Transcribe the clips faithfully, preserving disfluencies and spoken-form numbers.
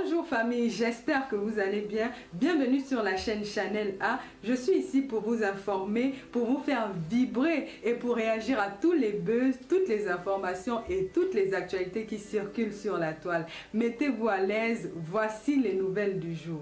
Bonjour famille, j'espère que vous allez bien. Bienvenue sur la chaîne Channel A. Je suis ici pour vous informer, pour vous faire vibrer et pour réagir à tous les buzz, toutes les informations et toutes les actualités qui circulent sur la toile. Mettez-vous à l'aise, voici les nouvelles du jour.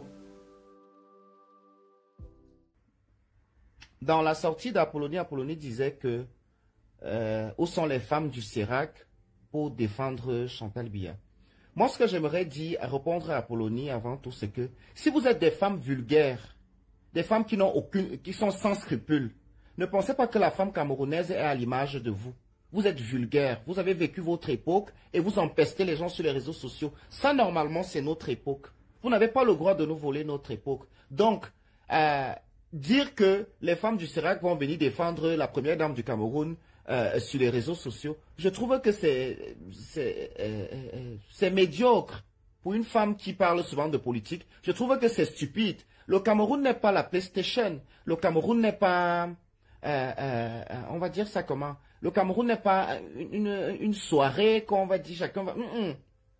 Dans la sortie d'Apollonie, Apollonie disait que euh, où sont les femmes du Serac pour défendre Chantal Biya. Moi, ce que j'aimerais dire, répondre à Apollonie avant tout, c'est que si vous êtes des femmes vulgaires, des femmes qui n'ont aucune, qui sont sans scrupules, ne pensez pas que la femme camerounaise est à l'image de vous. Vous êtes vulgaire, vous avez vécu votre époque et vous empestez les gens sur les réseaux sociaux. Ça, normalement, c'est notre époque. Vous n'avez pas le droit de nous voler notre époque. Donc, euh, dire que les femmes du Serac vont venir défendre la première dame du Cameroun euh, sur les réseaux sociaux, je trouve que c'est c'est euh, euh, c'est médiocre pour une femme qui parle souvent de politique. Je trouve que c'est stupide. Le Cameroun n'est pas la PlayStation. Le Cameroun n'est pas, euh, euh, on va dire ça comment? Le Cameroun n'est pas une, une soirée qu'on va dire chacun va... Mm -mm.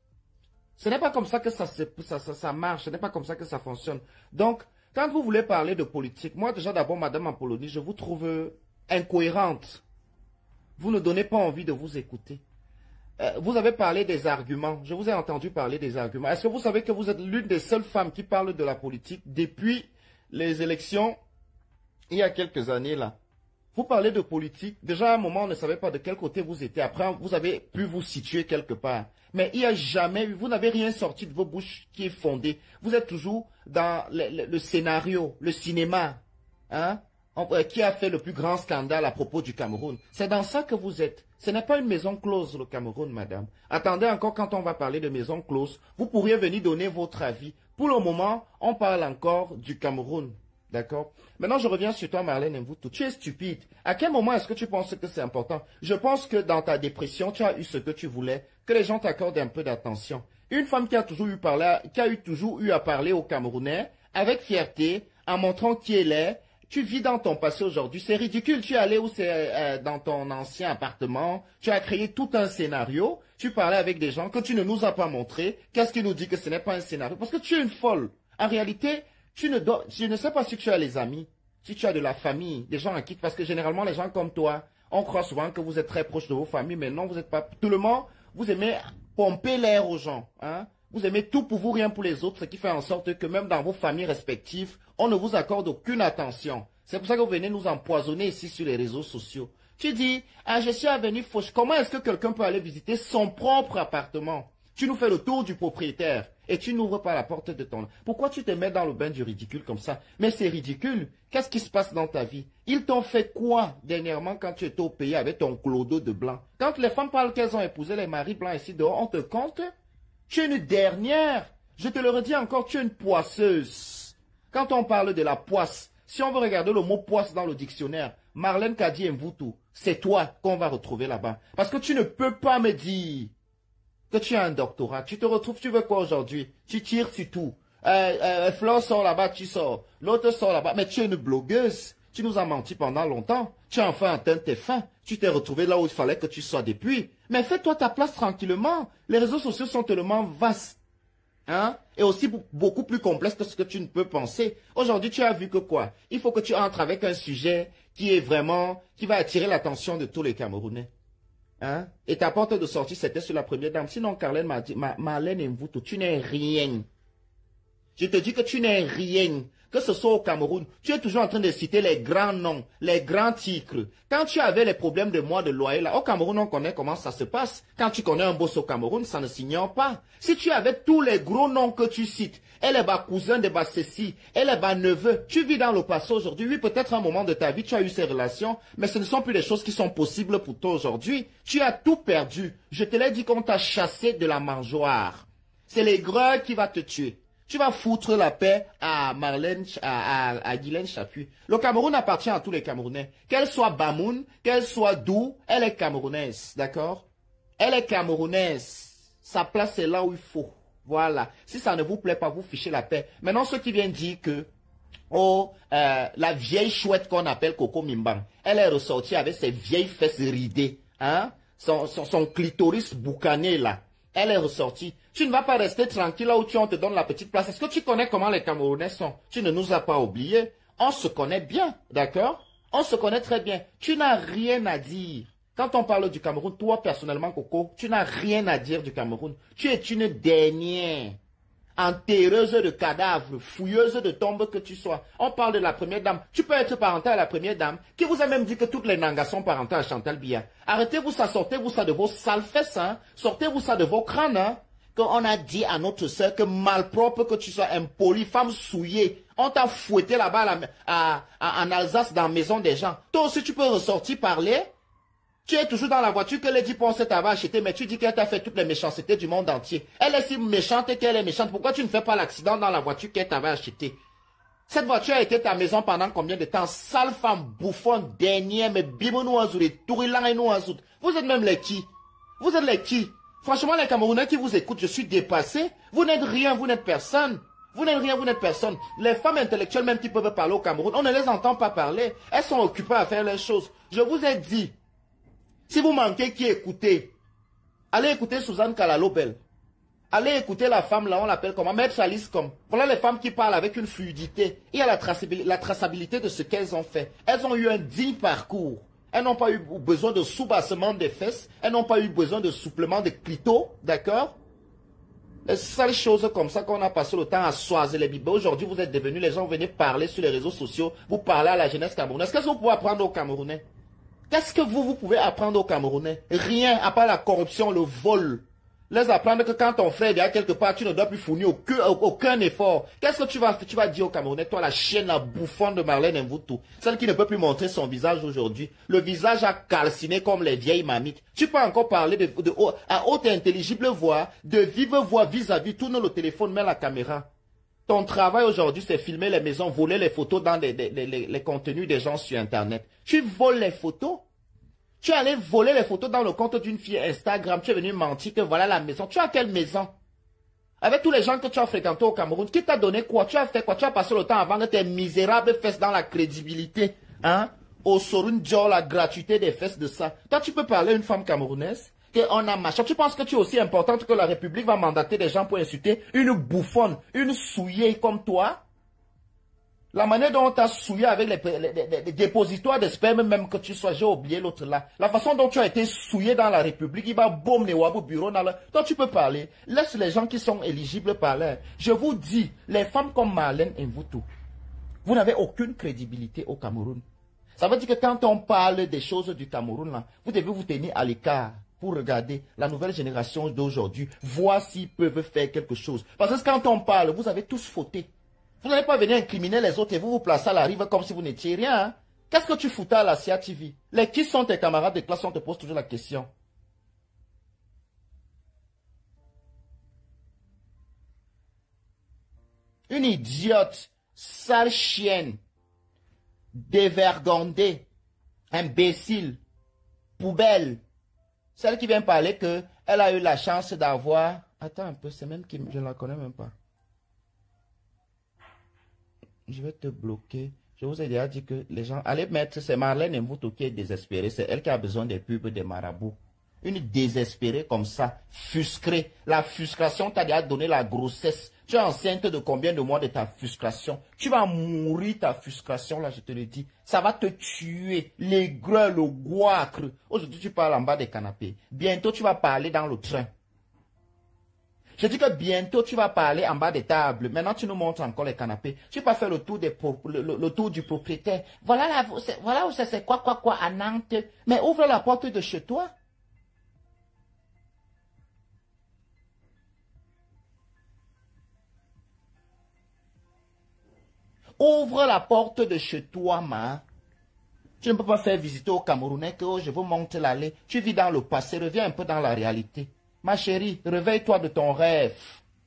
Ce n'est pas comme ça que ça, ça, ça, ça marche. Ce n'est pas comme ça que ça fonctionne. Donc, quand vous voulez parler de politique, moi déjà d'abord, Madame Apollonie, je vous trouve incohérente. Vous ne donnez pas envie de vous écouter. Euh, vous avez parlé des arguments. Je vous ai entendu parler des arguments. Est-ce que vous savez que vous êtes l'une des seules femmes qui parle de la politique depuis les élections il y a quelques années là? Vous parlez de politique. Déjà à un moment, on ne savait pas de quel côté vous étiez. Après, vous avez pu vous situer quelque part. Mais il n'y a jamais eu, vous n'avez rien sorti de vos bouches qui est fondé. Vous êtes toujours dans le, le, le scénario, le cinéma, hein, qui a fait le plus grand scandale à propos du Cameroun. C'est dans ça que vous êtes. Ce n'est pas une maison close, le Cameroun, madame. Attendez encore, quand on va parler de maison close, vous pourriez venir donner votre avis. Pour le moment, on parle encore du Cameroun. D'accord? Maintenant, je reviens sur toi, Marlène Mvoutou. Tu es stupide. À quel moment est-ce que tu penses que c'est important? Je pense que dans ta dépression, tu as eu ce que tu voulais, que les gens t'accordent un peu d'attention. Une femme qui a toujours eu parlé, qui a eu toujours eu à parler aux Camerounais, avec fierté, en montrant qui elle est. Tu vis dans ton passé aujourd'hui. C'est ridicule. Tu es allé où c'est euh, dans ton ancien appartement. Tu as créé tout un scénario. Tu parlais avec des gens que tu ne nous as pas montré. Qu'est-ce qui nous dit que ce n'est pas un scénario? Parce que tu es une folle. En réalité, tu ne dois, je ne sais pas si tu as les amis, si tu as de la famille, des gens à qui, parce que généralement les gens comme toi, on croit souvent que vous êtes très proche de vos familles, mais non, vous n'êtes pas. Tout le monde, vous aimez pomper l'air aux gens, hein. Vous aimez tout pour vous, rien pour les autres, ce qui fait en sorte que même dans vos familles respectives, on ne vous accorde aucune attention. C'est pour ça que vous venez nous empoisonner ici sur les réseaux sociaux. Tu dis, ah, je suis avenue Fauche. Comment est-ce que quelqu'un peut aller visiter son propre appartement? Tu nous fais le tour du propriétaire et tu n'ouvres pas la porte de ton... Pourquoi tu te mets dans le bain du ridicule comme ça? Mais c'est ridicule. Qu'est-ce qui se passe dans ta vie? Ils t'ont fait quoi dernièrement quand tu étais au pays avec ton clodo de blanc? Quand les femmes parlent qu'elles ont épousé les maris blancs ici dehors, on te compte? Tu es une dernière. Je te le redis encore, tu es une poisseuse. Quand on parle de la poisse, si on veut regarder le mot poisse dans le dictionnaire, Marlène Kadi Mvoutou, c'est toi qu'on va retrouver là-bas. Parce que tu ne peux pas me dire que tu as un doctorat. Tu te retrouves, tu veux quoi aujourd'hui? Tu tires sur tout. Euh, euh, Flore sort là-bas, tu sors. L'autre sort là-bas. Mais tu es une blogueuse. Tu nous as menti pendant longtemps. Tu as enfin atteint tes fins. Tu t'es retrouvé là où il fallait que tu sois depuis. Mais fais-toi ta place tranquillement. Les réseaux sociaux sont tellement vastes. Hein? Et aussi beaucoup plus complexes que ce que tu ne peux penser. Aujourd'hui, tu as vu que quoi? Il faut que tu entres avec un sujet qui est vraiment, qui va attirer l'attention de tous les Camerounais. Hein? Et ta porte de sortie, c'était sur la première dame. Sinon, Carlène m'a dit, Ma, Marlène Mvoutou, tu n'es rien. Je te dis que tu n'es rien. Que ce soit au Cameroun, tu es toujours en train de citer les grands noms, les grands titres. Quand tu avais les problèmes de mois de loyer, là, au Cameroun, on connaît comment ça se passe. Quand tu connais un boss au Cameroun, ça ne s'ignore pas. Si tu avais tous les gros noms que tu cites, elle est bas cousin de bas ceci, elle est bas neveu, tu vis dans le passé aujourd'hui. Oui, peut-être un moment de ta vie, tu as eu ces relations, mais ce ne sont plus des choses qui sont possibles pour toi aujourd'hui. Tu as tout perdu. Je te l'ai dit qu'on t'a chassé de la mangeoire. C'est l'aigreur qui va te tuer. Tu vas foutre la paix à Marlène, à, à, à Guylaine Chapuis. Le Cameroun appartient à tous les Camerounais. Qu'elle soit Bamoun, qu'elle soit d'où, elle est camerounaise, d'accord? Elle est camerounaise. Sa place est là où il faut. Voilà. Si ça ne vous plaît pas, vous fichez la paix. Maintenant, ceux qui viennent dire que, oh, euh, la vieille chouette qu'on appelle Coco Mimbang, elle est ressortie avec ses vieilles fesses ridées, hein? Son, son, son clitoris boucané là. Elle est ressortie. Tu ne vas pas rester tranquille là où tu on te donne la petite place. Est-ce que tu connais comment les Camerounais sont? Tu ne nous as pas oubliés. On se connaît bien, d'accord? On se connaît très bien. Tu n'as rien à dire. Quand on parle du Cameroun, toi personnellement, Coco, tu n'as rien à dire du Cameroun. Tu es une dernière enterreuse de cadavres, fouilleuse de tombes que tu sois. On parle de la première dame. Tu peux être parental à la première dame, qui vous a même dit que toutes les Nangas sont parentales à Chantal Biya. Arrêtez-vous ça, sortez-vous ça de vos sales fesses, hein. Sortez-vous ça de vos crânes, hein. Qu'on a dit à notre sœur que malpropre que tu sois, impoli, femme souillée. On t'a fouetté là-bas à, à, en Alsace dans la maison des gens. Toi aussi tu peux ressortir parler. Tu es toujours dans la voiture que Lady Ponce t'avait acheté, mais tu dis qu'elle t'a fait toutes les méchancetés du monde entier. Elle est si méchante qu'elle est méchante. Pourquoi tu ne fais pas l'accident dans la voiture qu'elle t'avait achetée? Cette voiture a été ta maison pendant combien de temps? Sale femme, bouffonne, dernière, mais bimounou azouré, tourilan et nous azout. Vous êtes même les qui? Vous êtes les qui? Franchement, les Camerounais qui vous écoutent, je suis dépassé. Vous n'êtes rien, vous n'êtes personne. Vous n'êtes rien, vous n'êtes personne. Les femmes intellectuelles même qui peuvent parler au Cameroun, on ne les entend pas parler. Elles sont occupées à faire les choses. Je vous ai dit, si vous manquez qui écoutez, allez écouter Suzanne Kalalobel. Allez écouter la femme là, on l'appelle comment? Maître Alice comme. Voilà les femmes qui parlent avec une fluidité. Il y a la traçabilité, la traçabilité de ce qu'elles ont fait. Elles ont eu un digne parcours. Elles n'ont pas eu besoin de soubassement des fesses. Elles n'ont pas eu besoin de souplement de clito. D'accord? Les sales choses comme ça qu'on a passé le temps à soiser les bibés. Aujourd'hui, vous êtes devenus, les gens venaient parler sur les réseaux sociaux. Vous parlez à la jeunesse camerounaise. Qu'est-ce que vous pouvez apprendre aux Camerounais? Qu'est-ce que vous, vous pouvez apprendre aux Camerounais? Rien, à part la corruption, le vol. Les apprendre que quand ton frère est quelque part, tu ne dois plus fournir aucun, aucun effort. Qu'est-ce que tu vas, tu vas dire aux Camerounais? Toi, la chienne, la bouffonne de Marlène Mvoutou, celle qui ne peut plus montrer son visage aujourd'hui. Le visage a calciné comme les vieilles mamites. Tu peux encore parler de, de, de à haute et intelligible voix, de vive voix vis-à-vis, tourne le téléphone, mets la caméra. Ton travail aujourd'hui, c'est filmer les maisons, voler les photos dans les, les, les, les, les contenus des gens sur Internet. Tu voles les photos? Tu es allé voler les photos dans le compte d'une fille Instagram. Tu es venu mentir que voilà la maison. Tu as quelle maison? Avec tous les gens que tu as fréquentés au Cameroun, qui t'a donné quoi? Tu as fait quoi? Tu as passé le temps avant que tes misérables fesses dans la crédibilité. Hein? Au Sorun Dior, la gratuité des fesses de ça. Toi, tu peux parler à une femme camerounaise? On a machin. Tu penses que tu es aussi importante que la République va mandater des gens pour insulter une bouffonne, une souillée comme toi? La manière dont on t'a souillé avec les, les, les, les dépositoires de sperme, même que tu sois, j'ai oublié l'autre là. La façon dont tu as été souillé dans la République, il va boum les wabou bureau dans le... Toi, tu peux parler. Laisse les gens qui sont éligibles parler. Je vous dis, les femmes comme Marlène Mvoutou, vous n'avez aucune crédibilité au Cameroun. Ça veut dire que quand on parle des choses du Cameroun là, vous devez vous tenir à l'écart pour regarder la nouvelle génération d'aujourd'hui, voir s'ils peuvent faire quelque chose. Parce que quand on parle, vous avez tous fauté. Vous n'allez pas venir incriminer les autres et vous vous placez à la rive comme si vous n'étiez rien. Hein? Qu'est-ce que tu foutais à la C I A T V? Les qui sont tes camarades de classe? On te pose toujours la question. Une idiote, sale chienne, dévergondée, imbécile, poubelle. Celle qui vient parler que elle a eu la chance d'avoir... Attends un peu, c'est même qui... Je ne la connais même pas. Je vais te bloquer. Je vous ai déjà dit que les gens... Allez mettre, c'est Marlène Mvoutou qui est désespérée. C'est elle qui a besoin des pubs des marabouts. Une désespérée comme ça, fusquée. La frustration t'a déjà donné la grossesse. Tu es enceinte de combien de mois de ta frustration? Tu vas mourir ta frustration, là, je te le dis. Ça va te tuer. L'aigreur, le goitre. Aujourd'hui, tu parles en bas des canapés. Bientôt, tu vas parler dans le train. Je dis que bientôt, tu vas parler en bas des tables. Maintenant, tu nous montres encore les canapés. Tu vas faire le tour, des, le, le, le tour du propriétaire. Voilà, la, voilà où c'est quoi, quoi, quoi à Nantes. Mais ouvre la porte de chez toi. Ouvre la porte de chez toi, ma. Tu ne peux pas faire visiter aux Camerounais que oh, je vous montre l'allée. Tu vis dans le passé, reviens un peu dans la réalité. Ma chérie, réveille-toi de ton rêve.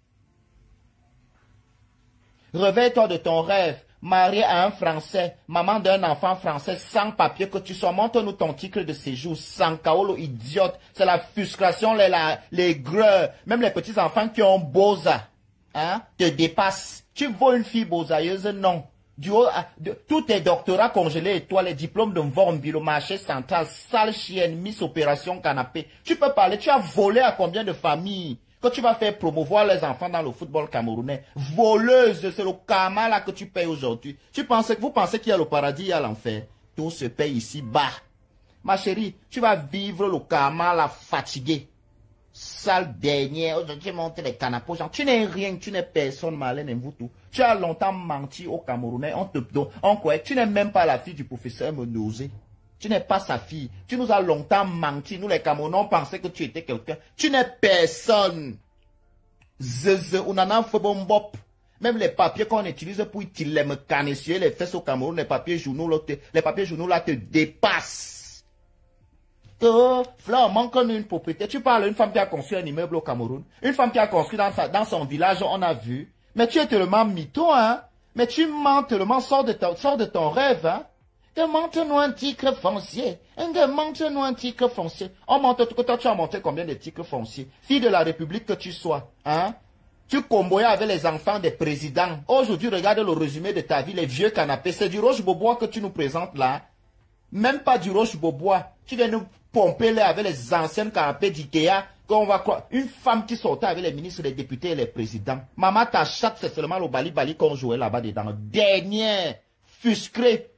Réveille-toi de ton rêve. Marié à un Français, maman d'un enfant français, sans papier que tu sois. Montre-nous ton titre de séjour, sans kaolo, idiote. C'est la frustration, les, la, les greux, même les petits enfants qui ont boza, hein, te dépassent. Tu veux une fille bozailleuse? Non. Du haut, de, tous tes doctorats congelés et toi, les diplômes de Vormbi, le marché central, sale chienne, Miss Opération Canapé. Tu peux parler, tu as volé à combien de familles que tu vas faire promouvoir les enfants dans le football camerounais? Voleuse, c'est le karma là que tu payes aujourd'hui. Tu penses, vous pensez qu'il y a le paradis, il y a l'enfer? Tout se paye ici bas. Ma chérie, tu vas vivre le karma là fatigué. Sale dernière, aujourd'hui monter les canapés aux gens. Tu n'es rien, tu n'es personne, Marlène Mvoutou. Tu as longtemps menti au Camerounais, on te donne, on quoi? Tu n'es même pas la fille du professeur Menosé. Tu n'es pas sa fille. Tu nous as longtemps menti. Nous les Camerounais, on pensait que tu étais quelqu'un. Tu n'es personne. Zeze, on en a fait bon bop. Même les papiers qu'on utilise pour utiliser les mécaniciens, les fesses au Cameroun, les papiers journaux, là, te, les papiers journaux là te dépassent. Que, Fleur, manque une propriété. Tu parles d'une femme qui a construit un immeuble au Cameroun. Une femme qui a construit dans, sa, dans son village, on a vu. Mais tu es tellement mytho, hein. Mais tu mens tellement, sors de, ta, sors de ton rêve, hein. Montre-nous un titre foncier. Montre-nous un titre foncier. On montre que toi, tu as montré combien de titres fonciers. Fille de la République que tu sois, hein. Tu comboyais avec les enfants des présidents. Aujourd'hui, regarde le résumé de ta vie, les vieux canapés. C'est du Roche-Beaubois que tu nous présentes là. Même pas du Roche-Beaubois. Tu viens nous pomper là avec les anciennes canapés d'Ikea. Qu'on va croire. Une femme qui sortait avec les ministres, les députés et les présidents. Maman, ta chatte, c'est seulement le bali-bali qu'on jouait là-bas dedans. Dernier, fuscré.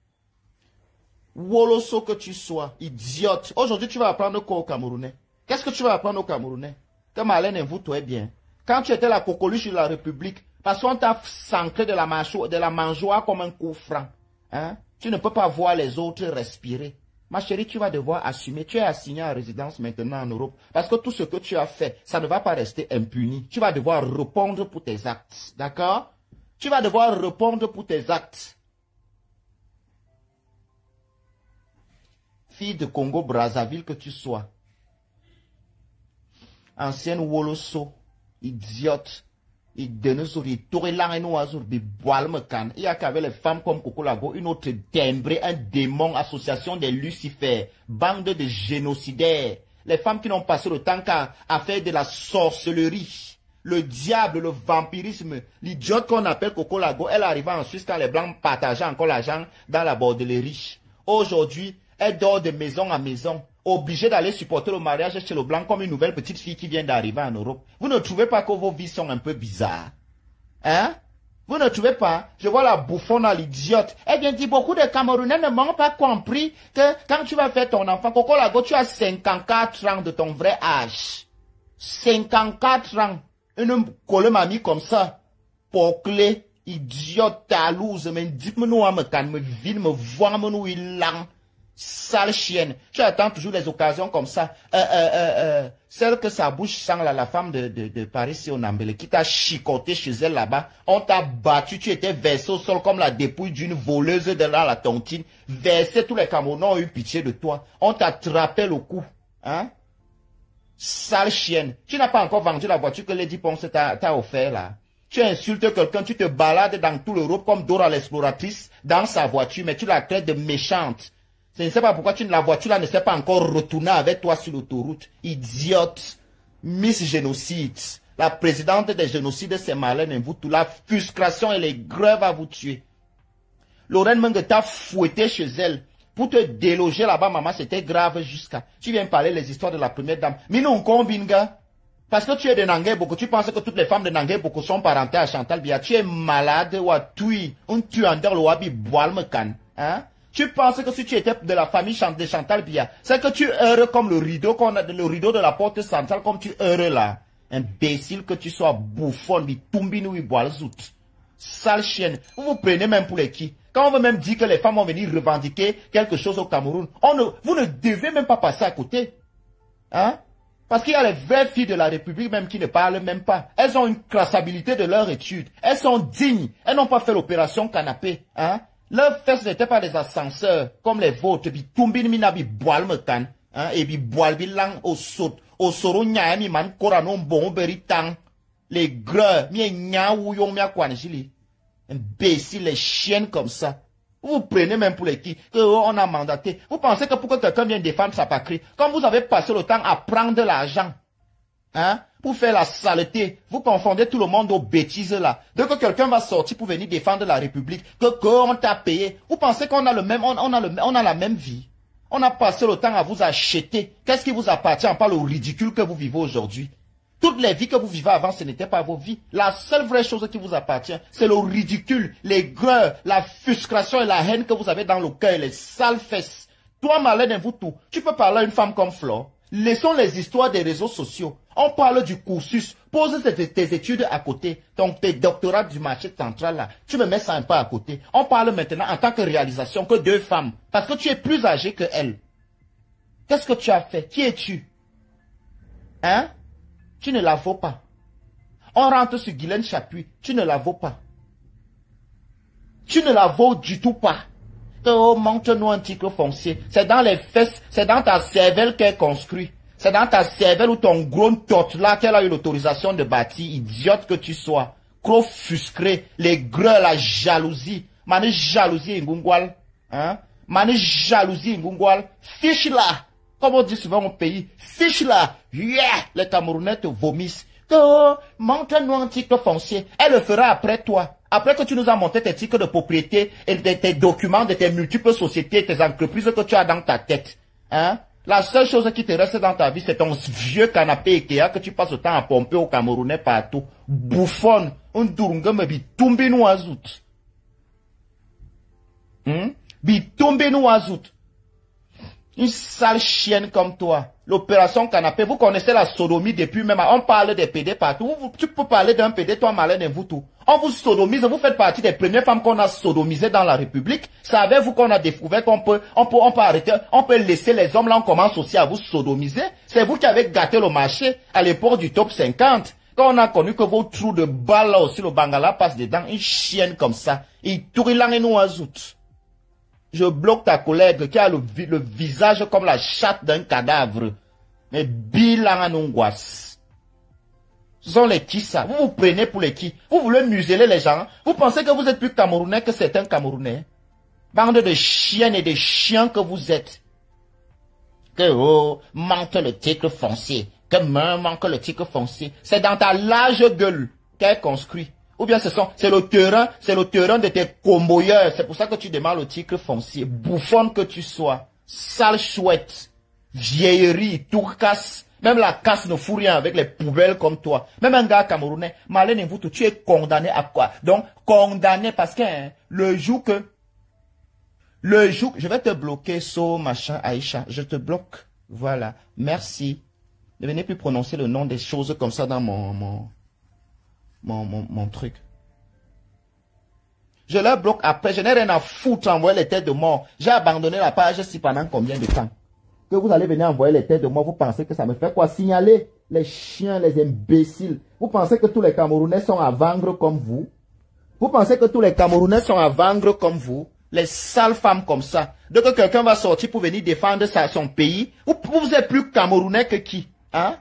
Woloso que tu sois, idiote. Aujourd'hui, tu vas apprendre quoi aux Camerounais? Qu'est-ce que tu vas apprendre aux Camerounais? Que Marlène Mvoutou est bien. Quand tu étais la coqueluche de la République, parce qu'on t'a sancré de la, de la mangeoire comme un coup franc. Hein? Tu ne peux pas voir les autres respirer. Ma chérie, tu vas devoir assumer. Tu es assigné en résidence maintenant en Europe. Parce que tout ce que tu as fait, ça ne va pas rester impuni. Tu vas devoir répondre pour tes actes. D'accord? Tu vas devoir répondre pour tes actes. Fille de Congo-Brazzaville que tu sois. Ancienne Woloso. Idiote. Il donne sur les tourelans et nous sur des boiles mecan. Il y a qu'avec les femmes comme Coco Lago, une autre timbrée, un démon, association des Lucifères, bande de génocidaires. Les femmes qui n'ont passé le temps qu'à à faire de la sorcellerie, le diable, le vampirisme, l'idiote qu'on appelle Coco Lago, elle arrive en Suisse quand les blancs partageaient encore l'argent dans la bordellerie. Aujourd'hui, elle dort de maison en maison. Obligé d'aller supporter le mariage chez le blanc comme une nouvelle petite fille qui vient d'arriver en Europe. Vous ne trouvez pas que vos vies sont un peu bizarres? Hein? Vous ne trouvez pas? Je vois la bouffonne à l'idiote. Eh bien, dit beaucoup de Camerounais ne m'ont pas compris que quand tu vas faire ton enfant, Coco Lago, tu as cinquante-quatre ans de ton vrai âge. cinquante-quatre ans. Une colle mamie comme ça. Poclé, idiote, talouse, mais dites-moi, me calme, me vide, me voit, me nous, il lent. Sale chienne. Tu attends toujours les occasions comme ça. Euh, euh, euh, euh, celle que sa bouche sent là, la femme de, de, de Paris, c'est au Nambele, qui t'a chicoté chez elle là-bas. On t'a battu, tu étais versé au sol comme la dépouille d'une voleuse de là, la tontine. Versé, tous les Camerounais ont eu pitié de toi. On t'a attrapé le cou. Hein? Sale chienne. Tu n'as pas encore vendu la voiture que Lady Ponce t'a offert là. Tu insultes quelqu'un, tu te balades dans tout l'Europe comme Dora l'exploratrice dans sa voiture, mais tu la traites de méchante. Je ne sais pas pourquoi tu, la voiture là ne s'est pas encore retournée avec toi sur l'autoroute. Idiote. Miss Génocide. La présidente des génocides, c'est Marlène Mvoutou. La frustration et les grèves à vous tuer. Lorraine Menge t'a fouetté chez elle. Pour te déloger là-bas, maman, c'était grave jusqu'à... Tu viens parler les histoires de la première dame. Mais non, combine, gars. Parce que tu es de Nangué Boko, tu penses que toutes les femmes de Nangué Boko sont parentées à Chantal Biya. Tu es malade, ou à Tui. On tue en der le wabi boile me can. Hein? Tu penses que si tu étais de la famille de Chantal Biya, c'est que tu heures comme le rideau qu'on a, le rideau de la porte centrale, comme tu heures là. Imbécile que tu sois bouffon, du tombino, du boile zout. Sale chienne. Vous vous prenez même pour les qui? Quand on veut même dire que les femmes vont venir revendiquer quelque chose au Cameroun, on ne, vous ne devez même pas passer à côté. Hein? Parce qu'il y a les vraies filles de la République même qui ne parlent même pas. Elles ont une traçabilité de leur étude. Elles sont dignes. Elles n'ont pas fait l'opération canapé. Hein? Leurs fesses n'étaient pas des ascenseurs comme les vôtres. Puis tumbin mina bi boal me kan. Hein? Et puis boal bi lang au saut. Au soro nya mi man koranon bon beritang. Les greux mi nya ou yon mia kwanjili. Imbéciles, les chiennes comme ça. Vous prenez même pour les qui, que oh, on a mandaté. Vous pensez que pour que quelqu'un vienne défendre sa patrie, comme vous avez passé le temps à prendre l'argent, hein, pour faire la saleté. Vous confondez tout le monde aux bêtises là. Dès que quelqu'un va sortir pour venir défendre la République, que qu'on t'a payé, vous pensez qu'on a le même, on, on a le, on a la même vie. On a passé le temps à vous acheter. Qu'est-ce qui vous appartient par le ridicule que vous vivez aujourd'hui? Toutes les vies que vous vivez avant, ce n'était pas vos vies. La seule vraie chose qui vous appartient, c'est le ridicule, les gueux, la frustration et la haine que vous avez dans le cœur, les sales fesses. Toi, Marlène Mvutu, tu peux parler à une femme comme Flore. Laissons les histoires des réseaux sociaux. On parle du cursus. Pose tes, tes études à côté. Donc, tes doctorats du marché central, là. Tu me mets ça un peu à côté. On parle maintenant en tant que réalisation que deux femmes. Parce que tu es plus âgé que elles. Qu'est-ce que tu as fait? Qui es-tu? Hein? Tu ne la vaux pas. On rentre sur Guylaine Chapuis. Tu ne la vaux pas. Tu ne la vaux du tout pas. Oh, montre-nous un titre foncier. C'est dans les fesses, c'est dans ta cervelle qu'elle construit. C'est dans ta cervelle ou ton gros tot là qu'elle a eu l'autorisation de bâtir. Idiote que tu sois. Gros fuscré. Les greux, la jalousie. Mani jalousie ngungwal. Hein? Mani jalousie ngungwal. Fiche là. Comme on dit souvent au pays. Fiche là. Yeah! Les Camerounais te vomissent. Oh, montre-nous un titre foncier. Elle le fera après toi. Après que tu nous as monté tes titres de propriété et tes, tes documents de tes multiples sociétés, tes entreprises que tu as dans ta tête. Hein? La seule chose qui te reste dans ta vie, c'est ton vieux canapé Ikea que tu passes le temps à pomper au Camerounais partout. Bouffonne. Un dourunga me bitumbi nous azout. Hum? Bitumbi nous azout. Une sale chienne comme toi. L'opération canapé, vous connaissez la sodomie depuis même, on parle des P D partout. Vous, tu peux parler d'un P D, toi Marlène Mvutu. On vous sodomise, vous faites partie des premières femmes qu'on a sodomisées dans la République. Savez-vous qu'on a découvert qu'on peut, on peut, on peut arrêter, on peut laisser les hommes là, on commence aussi à vous sodomiser. C'est vous qui avez gâté le marché à l'époque du top cinquante. Quand on a connu que vos trous de balles là aussi, le Bangala passe dedans, une chienne comme ça. Il tourilang et nous azout. Je bloque ta collègue qui a le, le visage comme la chatte d'un cadavre. Mais bilan en angoisse. Ce sont les qui ça? Vous vous prenez pour les qui? Vous voulez museler les gens? Vous pensez que vous êtes plus Camerounais que certains Camerounais? Bande de chiennes et de chiens que vous êtes. Que oh, manque le titre foncier. Que me manque le titre foncier. C'est dans ta large gueule qu'elle construit. Ou bien c'est le terrain, c'est le terrain de tes comboyeurs. C'est pour ça que tu demandes le titre foncier. Bouffonne que tu sois. Sale chouette. Vieillerie, tourcasse. Même la casse ne fout rien avec les poubelles comme toi. Même un gars camerounais, Marlène Mvutu, tu es condamné à quoi? Donc, condamné parce que hein, le jour que... Le jour... Je vais te bloquer, so, machin, Aïcha. Je te bloque. Voilà. Merci. Ne venez plus prononcer le nom des choses comme ça dans mon... mon Mon, mon, mon truc. Je leur bloque après. Je n'ai rien à foutre envoyer les têtes de mort. J'ai abandonné la page si pendant combien de temps? Que vous allez venir envoyer les têtes de mort, vous pensez que ça me fait quoi? Signaler les chiens, les imbéciles. Vous pensez que tous les Camerounais sont à vendre comme vous? Vous pensez que tous les Camerounais sont à vendre comme vous? Les sales femmes comme ça. Dès que quelqu'un va sortir pour venir défendre sa, son pays, vous, vous êtes plus Camerounais que qui? Hein?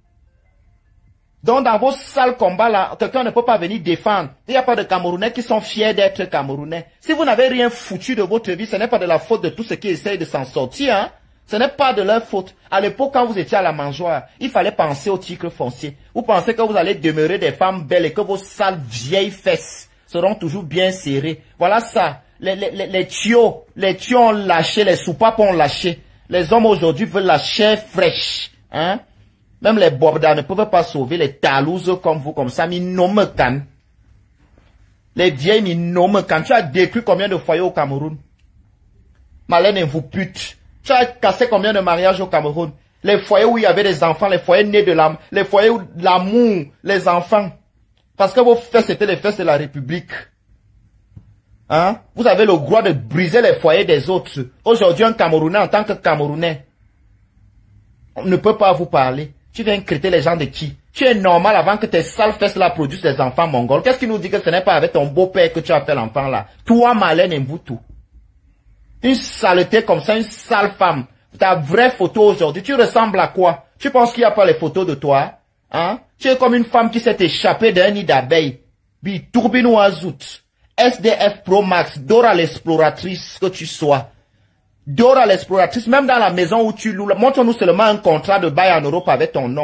Donc, dans vos sales combats là, quelqu'un ne peut pas venir défendre. Il n'y a pas de Camerounais qui sont fiers d'être Camerounais. Si vous n'avez rien foutu de votre vie, ce n'est pas de la faute de tous ceux qui essayent de s'en sortir. Hein? Ce n'est pas de leur faute. À l'époque, quand vous étiez à la mangeoire, il fallait penser au titre foncier. Vous pensez que vous allez demeurer des femmes belles et que vos sales vieilles fesses seront toujours bien serrées. Voilà ça. Les, les, les, les tuyaux, les tuyaux ont lâché, les soupapes ont lâché. Les hommes aujourd'hui veulent la chair fraîche. Hein? Même les bordas ne peuvent pas sauver les talouses comme vous, comme ça. Mi nomme can. Les vieilles mi nomme can. Tu as détruit combien de foyers au Cameroun? Marlène vous pute. Tu as cassé combien de mariages au Cameroun? Les foyers où il y avait des enfants, les foyers nés de l'âme, les foyers où l'amour, les enfants. Parce que vos fesses c'était les fesses de la République. Hein? Vous avez le droit de briser les foyers des autres. Aujourd'hui, un Camerounais en tant que Camerounais, on ne peut pas vous parler. Tu viens crêter les gens de qui? Tu es normal avant que tes sales fesses là produisent des enfants mongols. Qu'est-ce qui nous dit que ce n'est pas avec ton beau-père que tu as fait l'enfant là? Toi, Marlène Mvutu. Une saleté comme ça, une sale femme. Ta vraie photo aujourd'hui, tu ressembles à quoi? Tu penses qu'il n'y a pas les photos de toi? Hein? Tu es comme une femme qui s'est échappée d'un nid d'abeilles. Bi tourbino azout. S D F Pro Max, Dora l'exploratrice que tu sois. Dora l'exploratrice, même dans la maison où tu loues, montre-nous seulement un contrat de bail en Europe avec ton nom.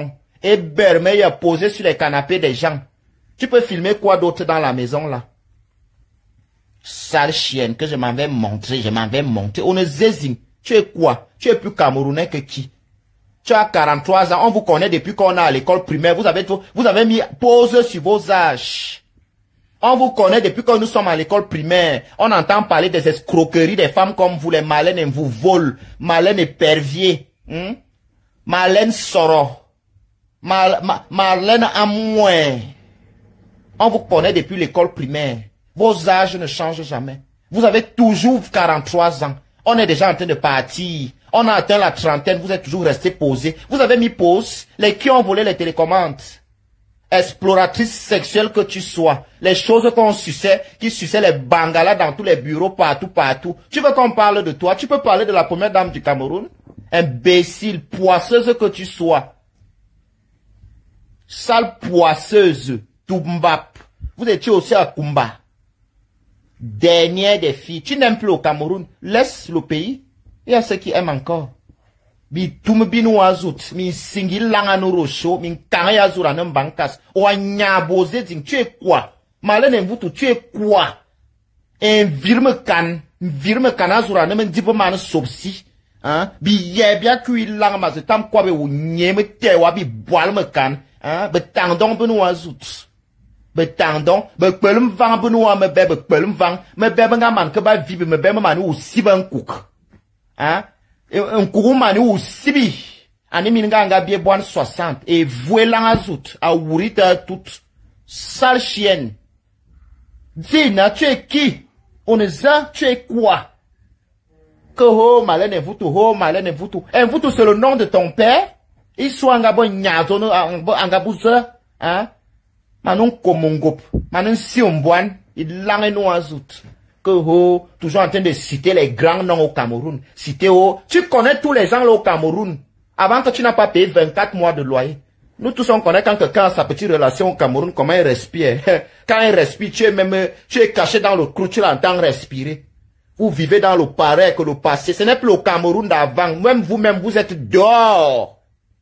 et Bermeille posé sur les canapés des gens. Tu peux filmer quoi d'autre dans la maison là? Sale chienne que je m'en vais montrer, je m'en vais montrer. On est zézing. Tu es quoi? Tu es plus camerounais que qui? Tu as quarante-trois ans, on vous connaît depuis qu'on est à l'école primaire. Vous avez, vous avez mis pause sur vos âges. On vous connaît depuis que nous sommes à l'école primaire. On entend parler des escroqueries des femmes comme vous, les Malène et vous volent. Malène et Pervier. Hmm? Marlène Soro. Mar Ma Marlène Amouin. On vous connaît depuis l'école primaire. Vos âges ne changent jamais. Vous avez toujours quarante-trois ans. On est déjà en train de partir. On a atteint la trentaine. Vous êtes toujours resté posé. Vous avez mis pause. Les qui ont volé les télécommandes. Exploratrice sexuelle que tu sois. Les choses qu'on suçait, qui suçaient les bangalas dans tous les bureaux, partout, partout. Tu veux qu'on parle de toi? Tu peux parler de la première dame du Cameroun? Imbécile, poisseuse que tu sois. Sale poisseuse. Toumbap. Vous étiez aussi à Kumba. Dernière des filles. Tu n'aimes plus au Cameroun. Laisse le pays. Il y a ceux qui aiment encore. Bi tum binu azout. Mi singil langano rocho. Mi kanga yazura nem bankas. O nyabose zing. Tu es quoi? Malène mvutu. Tu es quoi? Un virme kan. Virme kan azura nem dipo man sobsi. Hein? Bi yebia kui lang ma se tam kwa be ou nyeme tewa bi boal me kan. Hein? Be tangdong binu azout. Be tangdong. Be pelum vang binu a me be be pelum vang. Me be be nga man ke ba vibe me be me man ou si ben kouk. Hein? Un kouroumani ou sibi. Ani minga nga bie boan soixante. Et voué lang azout. A ourita tout. Sale chienne. Dina, tu es qui? On est ça, tu es quoi? Que ho, malène vutu, ho, malène vutu. Un vutu c'est le nom de ton père? Il soit nga bon nyazo, nga bouze. Hein? Manon komongop. Manon siomboan. Il lang no azout. Que oh, toujours en train de citer les grands noms au Cameroun. Citer oh, tu connais tous les gens là au Cameroun. Avant que tu n'as pas payé vingt-quatre mois de loyer. Nous tous on connaît quand quelqu'un a sa petite relation au Cameroun, comment il respire. Quand il respire, tu es même, tu es caché dans le trou, tu l'entends respirer. Vous vivez dans le pareil que le passé. Ce n'est plus le Cameroun d'avant. Même vous-même, vous êtes dehors.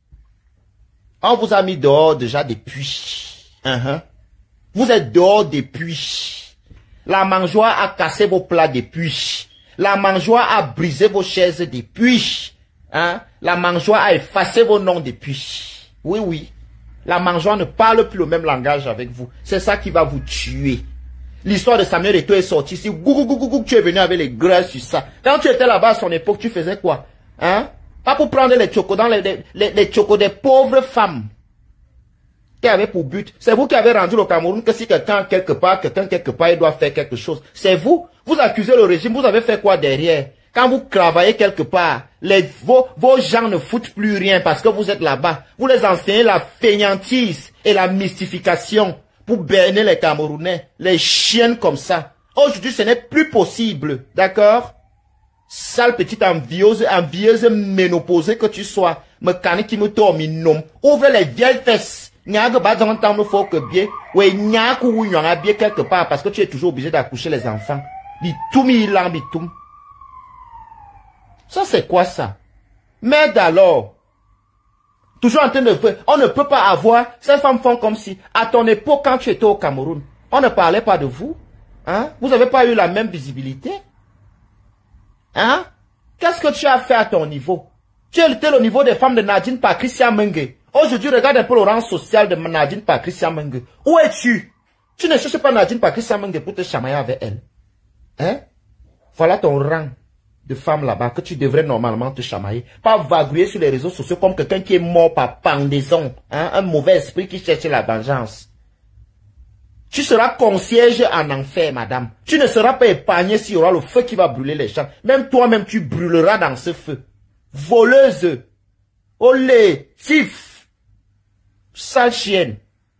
On vous a mis dehors déjà depuis. Uh-huh. Vous êtes dehors depuis. La mangeoire a cassé vos plats depuis. La mangeoire a brisé vos chaises depuis. Hein? La mangeoire a effacé vos noms depuis. Oui, oui. La mangeoire ne parle plus le même langage avec vous. C'est ça qui va vous tuer. L'histoire de Samuel Eto'o est sortie. Si gou, gou, gou, gou, tu es venu avec les graisses sur ça. Quand tu étais là-bas à son époque, tu faisais quoi? Hein? Pas pour prendre les chocos dans les, les, les, les chocos des pauvres femmes. Qui avait pour but, c'est vous qui avez rendu le Cameroun que si quelqu'un quelque part, quelqu'un quelque part, il doit faire quelque chose. C'est vous, vous accusez le régime, vous avez fait quoi derrière? Quand vous travaillez quelque part, les, vos, vos gens ne foutent plus rien parce que vous êtes là-bas. Vous les enseignez la fainéantise et la mystification pour berner les Camerounais, les chiennes comme ça. Aujourd'hui, ce n'est plus possible, d'accord? Sale petite envieuse, envieuse ménopausée que tu sois, me canne qui me tourne, nom. Ouvre les vieilles fesses. N'y pas d'entendre nous faut que bien. Oui, n'y a ou y en a bien quelque part parce que tu es toujours obligé d'accoucher les enfants. Bitoum ilang bitoum. Ça c'est quoi ça? Merde alors. Toujours en train de faire. On ne peut pas avoir. Ces femmes font comme si à ton époque quand tu étais au Cameroun, on ne parlait pas de vous. Hein? Vous n'avez pas eu la même visibilité. Hein? Qu'est-ce que tu as fait à ton niveau? Tu étais au niveau des femmes de Nadine par Christian Menge. Aujourd'hui, regarde un peu le rang social de Nadine par Christian Menge. Où es-tu? Tu ne cherches pas Nadine par Christian Menge pour te chamailler avec elle. Hein? Voilà ton rang de femme là-bas que tu devrais normalement te chamailler. Pas vaguer sur les réseaux sociaux comme quelqu'un qui est mort par pendaison. Hein? Un mauvais esprit qui cherche la vengeance. Tu seras concierge en enfer, madame. Tu ne seras pas épargné s'il y aura le feu qui va brûler les champs. Même toi-même, tu brûleras dans ce feu. Voleuse. Olé. Tif. Sale chienne.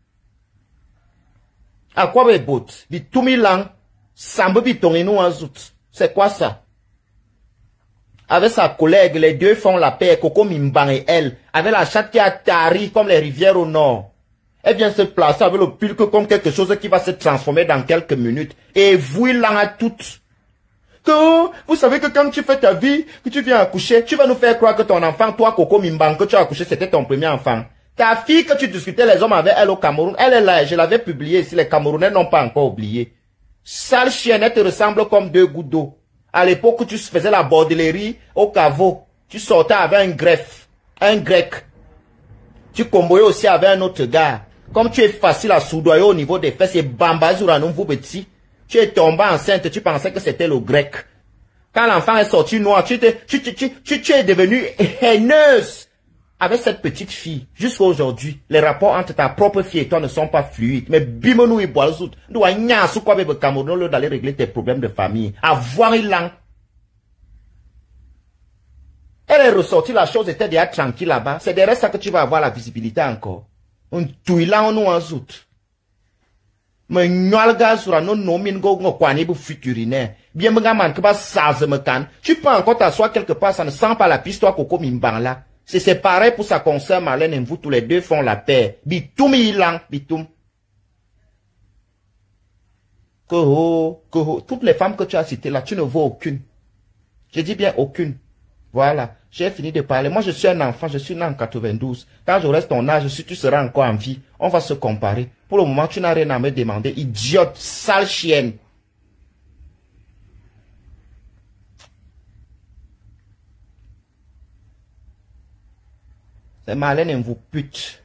À quoi be bot? Bi toumi lang. Sambe bi tongino azout. C'est quoi ça? Avec sa collègue, les deux font la paix. Coco Mimban et elle. Avec la chatte qui a tari comme les rivières au nord. Elle vient se placer avec le pulque comme quelque chose qui va se transformer dans quelques minutes. Et vous, il en a toutes. Que, vous savez que quand tu fais ta vie, que tu viens accoucher, tu vas nous faire croire que ton enfant, toi, Coco Mimban, que tu as accouché, c'était ton premier enfant. Ta fille que tu discutais les hommes avec elle au Cameroun, elle est là, je l'avais publié ici, les Camerounais n'ont pas encore oublié. Sale chienne, elle te ressemble comme deux gouttes d'eau. À l'époque où tu faisais la bordellerie au caveau, tu sortais avec un greffe, un grec. Tu comboyais aussi avec un autre gars. Comme tu es facile à soudoyer au niveau des fesses, et bambazura non vous petit. Tu es tombé enceinte, tu pensais que c'était le grec. Quand l'enfant est sorti noir, tu, te, tu, tu, tu, tu, tu es devenue haineuse avec cette petite fille. Jusqu'à aujourd'hui, les rapports entre ta propre fille et toi ne sont pas fluides. Mais bimonou et boisout, nous avons sous quoi bébé Cameroun d'aller régler tes problèmes de famille. Avoir une langue. Elle est ressortie, la chose était déjà tranquille là-bas. C'est derrière ça que tu vas avoir la visibilité encore. On touille là, on nous en zout. Mais n'yalga sur un nom mingo n'okwani bu futurinaire. Bien me gaman que pas ça me can. Tu peux encore t'asseoir quelque part, ça ne sent pas la piste toi coco mimban là. C'est pareil pour sa concert Marlène et vous tous les deux font la paix. Bitoum ilang, bitoum. Que ho, que ho. Toutes les femmes que tu as citées là, tu ne vois aucune. Je dis bien aucune. Voilà, j'ai fini de parler. Moi, je suis un enfant, je suis né en quatre-vingt-douze. Quand je reste ton âge, si tu seras encore en vie, on va se comparer. Pour le moment, tu n'as rien à me demander. Idiote, sale chienne. C'est Marlène et vous pute.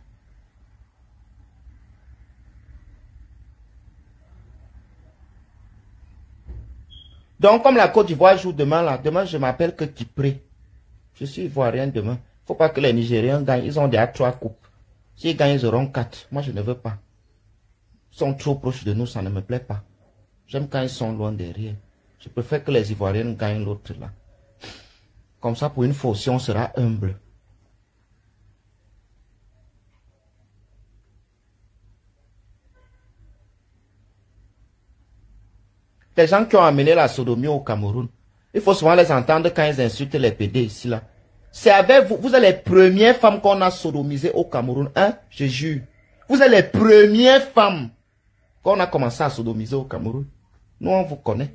Donc, comme la Côte d'Ivoire joue demain, là, demain, je m'appelle que Kipré. Je suis ivoirien demain. Faut pas que les Nigériens gagnent. Ils ont déjà trois coupes. S'ils gagnent, ils auront quatre. Moi, je ne veux pas. Ils sont trop proches de nous, ça ne me plaît pas. J'aime quand ils sont loin derrière. Je préfère que les Ivoiriens gagnent l'autre là. Comme ça, pour une fois aussi, on sera humble. Les gens qui ont amené la sodomie au Cameroun, il faut souvent les entendre quand ils insultent les P D ici là. C'est avec vous, vous êtes les premières femmes qu'on a sodomisées au Cameroun, hein, je jure. Vous êtes les premières femmes qu'on a commencé à sodomiser au Cameroun. Nous, on vous connaît.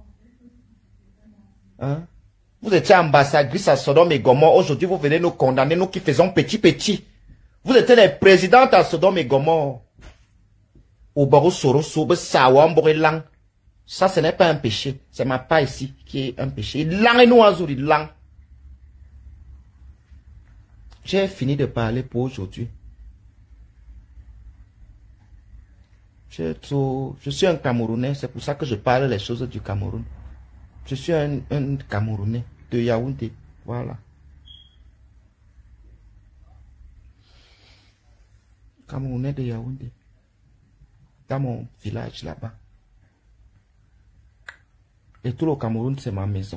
Hein? Vous étiez ambassadrice à Sodome et Gomorrhe. Aujourd'hui, vous venez nous condamner, nous qui faisons petit petit. Vous étiez les présidentes à Sodome et Gomorrhe. Obaru Soro Sobe Sawambore Lang. Ça, ce n'est pas un péché. C'est ma part ici qui est un péché. Lang et nous azuri lang. J'ai fini de parler pour aujourd'hui. Je suis un Camerounais, c'est pour ça que je parle les choses du Cameroun. Je suis un, un Camerounais de Yaoundé. Voilà. Camerounais de Yaoundé. Dans mon village là-bas. Et tout le Cameroun, c'est ma maison.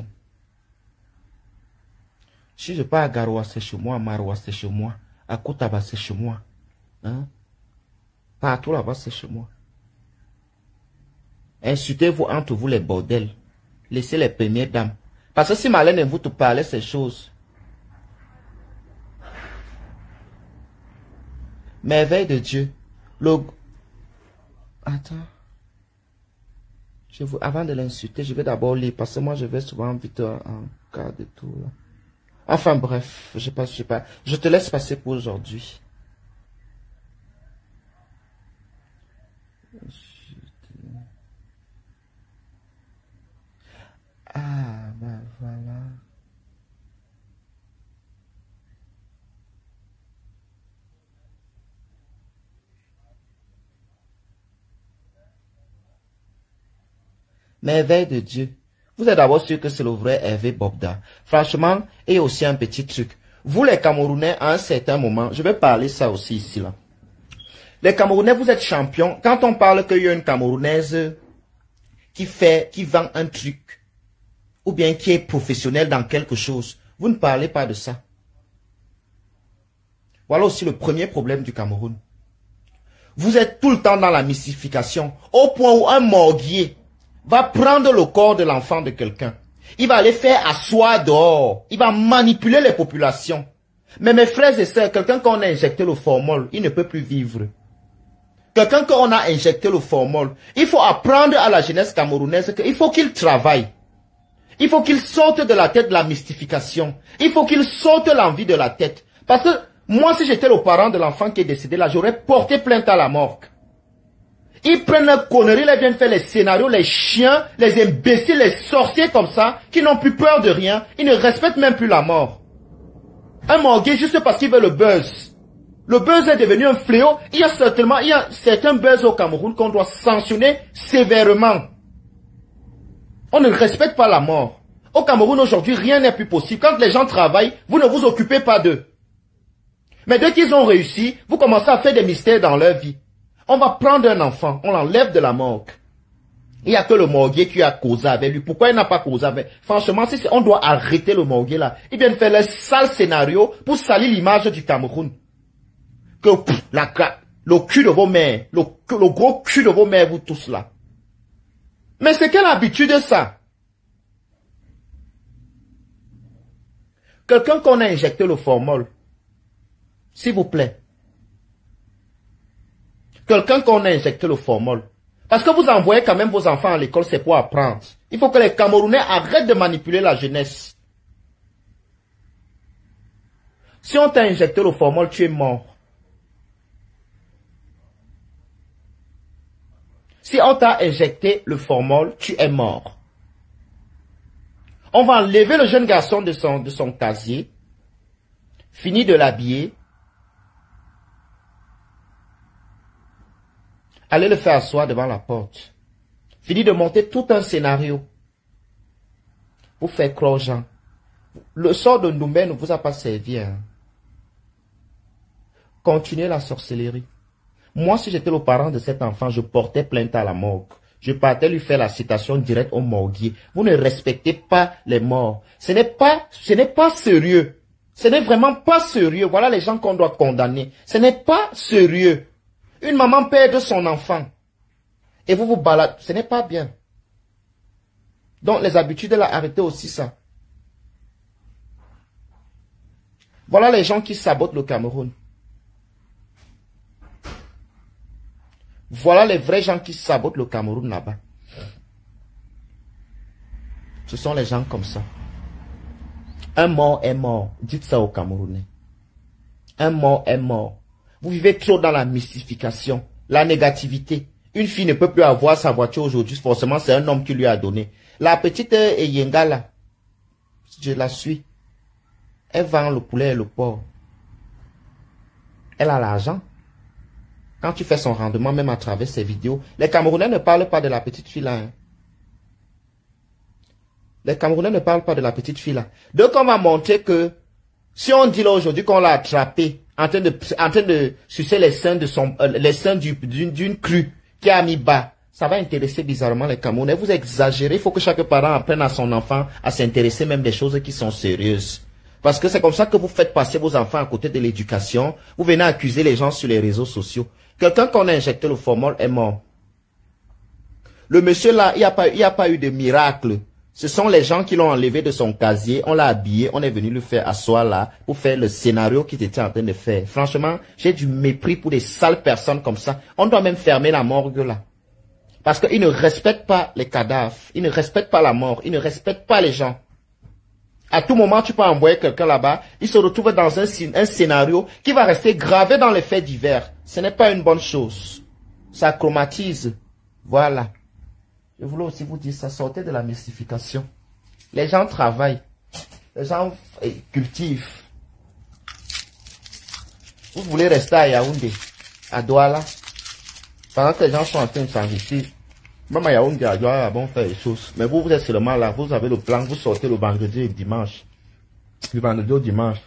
Si je pars à Garoua, c'est chez moi. À Maroua, c'est chez moi. À Koutaba, c'est chez moi. Hein? Partout là-bas, c'est chez moi. Insultez-vous entre vous les bordels. Laissez les premières dames. Parce que si Marlène et vous te parlez ces choses. Merveille de Dieu. Le... Attends. Je vous... Avant de l'insulter, je vais d'abord lire. Parce que moi, je vais souvent vite en, en cas de tout. Là. Enfin bref, je sais pas, je sais pas. Je te laisse passer pour aujourd'hui. Ah, ben voilà. Merveille de Dieu. Vous êtes d'abord sûr que c'est le vrai Hervé Bobda. Franchement, et aussi un petit truc. Vous les Camerounais, à un certain moment, je vais parler ça aussi ici là. Les Camerounais, vous êtes champions. Quand on parle qu'il y a une Camerounaise qui fait, qui vend un truc, ou bien qui est professionnelle dans quelque chose, vous ne parlez pas de ça. Voilà aussi le premier problème du Cameroun. Vous êtes tout le temps dans la mystification, au point où un morguier va prendre le corps de l'enfant de quelqu'un. Il va aller faire asseoir dehors. Il va manipuler les populations. Mais mes frères et sœurs, quelqu'un qu'on a injecté le formol, il ne peut plus vivre. Quelqu'un qu'on a injecté le formol, il faut apprendre à la jeunesse camerounaise qu'il faut qu'il travaille. Il faut qu'il sorte de la tête de la mystification. Il faut qu'il sorte l'envie de la tête. Parce que Moi, si j'étais le parent de l'enfant qui est décédé là, j'aurais porté plainte à la morgue. Ils prennent leurs conneries, ils viennent faire les scénarios, les chiens, les imbéciles, les sorciers comme ça, qui n'ont plus peur de rien, ils ne respectent même plus la mort. Un morgué juste parce qu'il veut le buzz. Le buzz est devenu un fléau. Il y a certainement, il y a certains buzz au Cameroun qu'on doit sanctionner sévèrement. On ne respecte pas la mort. Au Cameroun aujourd'hui, rien n'est plus possible. Quand les gens travaillent, vous ne vous occupez pas d'eux. Mais dès qu'ils ont réussi, vous commencez à faire des mystères dans leur vie. On va prendre un enfant, on l'enlève de la morgue. Il n'y a que le morguier qui a causé avec lui. Pourquoi il n'a pas causé avec? Franchement, si on doit arrêter le morguier là, ils viennent faire le sale scénario pour salir l'image du Cameroun. Que pff, la, le cul de vos mères, le, le gros cul de vos mères, vous tous là. Mais c'est quelle habitude ça? Quelqu'un qu'on a injecté le formol, s'il vous plaît. Quelqu'un qu'on a injecté le formol. Parce que vous envoyez quand même vos enfants à l'école, c'est pour apprendre. Il faut que les Camerounais arrêtent de manipuler la jeunesse. Si on t'a injecté le formol, tu es mort. Si on t'a injecté le formol, tu es mort. On va enlever le jeune garçon de son, de son casier, fini de l'habiller, allez le faire asseoir devant la porte. Fini de monter tout un scénario pour faire croire aux gens. Le sort de Ndoumbé ne vous a pas servi. Hein. Continuez la sorcellerie. Moi, si j'étais le parent de cet enfant, je portais plainte à la morgue. Je partais lui faire la citation directe au morguier. Vous ne respectez pas les morts. Ce n'est pas, ce n'est pas sérieux. Ce n'est vraiment pas sérieux. Voilà les gens qu'on doit condamner. Ce n'est pas sérieux. Une maman perd son enfant. Et vous vous baladez. Ce n'est pas bien. Donc les habitudes, là, arrêtez aussi ça. Voilà les gens qui sabotent le Cameroun. Voilà les vrais gens qui sabotent le Cameroun là-bas. Ce sont les gens comme ça. Un mort est mort. Dites ça aux Camerounais. Un mort est mort. Vous vivez trop dans la mystification, la négativité. Une fille ne peut plus avoir sa voiture aujourd'hui. Forcément, c'est un homme qui lui a donné. La petite Eyenga là, je la suis. Elle vend le poulet et le porc. Elle a l'argent. Quand tu fais son rendement, même à travers ses vidéos, les Camerounais ne parlent pas de la petite fille là. Hein. Les Camerounais ne parlent pas de la petite fille là. Donc on va montrer que si on dit là aujourd'hui qu'on l'a attrapé en train de en train de sucer les seins de son euh, les seins d'une d'une crue qui a mis bas, ça va intéresser bizarrement les Camerounais. Vous exagérez. Il faut que chaque parent apprenne à son enfant à s'intéresser même des choses qui sont sérieuses. Parce que c'est comme ça que vous faites passer vos enfants à côté de l'éducation. Vous venez accuser les gens sur les réseaux sociaux. Quelqu'un qu'on a injecté le formol est mort. Le monsieur là, il n'y a pas, il n'y a pas eu de miracle. Ce sont les gens qui l'ont enlevé de son casier, on l'a habillé, on est venu le faire asseoir là pour faire le scénario qu'il était en train de faire. Franchement, j'ai du mépris pour des sales personnes comme ça. On doit même fermer la morgue là. Parce qu'ils ne respectent pas les cadavres, ils ne respectent pas la mort, ils ne respectent pas les gens. À tout moment, tu peux envoyer quelqu'un là-bas, il se retrouve dans un, un scénario qui va rester gravé dans les faits divers. Ce n'est pas une bonne chose. Ça chromatise. Voilà. Je voulais aussi vous dire ça, sortez de la mystification. Les gens travaillent. Les gens cultivent. Vous voulez rester à Yaoundé, à Douala, pendant que les gens sont en train de s'enrichir. Même à Yaoundé, à Douala, bon, faire les choses. Mais vous, vous êtes seulement là, vous avez le plan, vous sortez le vendredi et le dimanche. Le vendredi au dimanche.